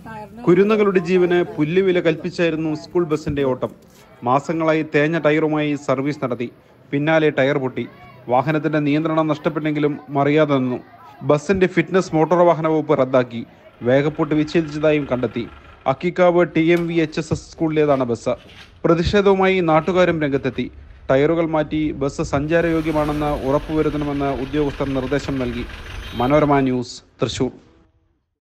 കുരുന്നുകളുടെ ജീവന് പുല്ലുവില കൽപ്പിച്ചായിരുന്നു സ്കൂൾ ബസിന്റെ ഓട്ടം. മാസങ്ങളായി തേഞ്ഞ ടയറുമായി സർവീസ് നടത്തി. പിന്നാലെ ടയർ പൊട്ടി. വാഹനത്തിന്റെ നിയന്ത്രണം നഷ്ടപ്പെട്ടെങ്കിലും മറിയാതെ നിന്നു. ബസിന്റെ ഫിറ്റ്നസ് മോട്ടോർ വാഹന വകുപ്പ് റദ്ദാക്കി. വേഗപ്പൂട്ട് വിച്ഛേദിച്ചതായും കണ്ടെത്തി. അക്കിക്കാവ് TMVHSS സ്കൂളിലേതാണ് ബസ്. പ്രതിഷേധവുമായി നാട്ടുകാരും രംഗത്തെത്തി. ടയറുകൾ മാറ്റി ബസ് സഞ്ചാരയോഗ്യമാണെന്ന് ഉറപ്പുവരുത്തണമെന്ന് ഉദ്യോഗസ്ഥർ നിർദ്ദേശം നൽകി. മനോരമ ന്യൂസ്, തൃശൂർ.